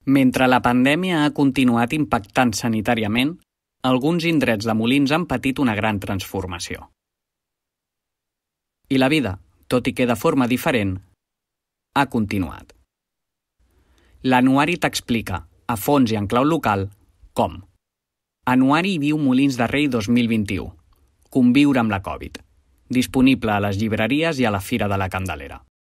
Mentre la pandèmia ha continuat impactant sanitàriament, alguns indrets de Molins han patit una gran transformació. I la vida, tot i que de forma diferent, ha continuat. L'Anuari t'explica, a fons i en clau local, com. Anuari viu Molins de Rei 2021. Conviure amb la Covid. Disponible a les llibreries i a la Fira de la Candelera.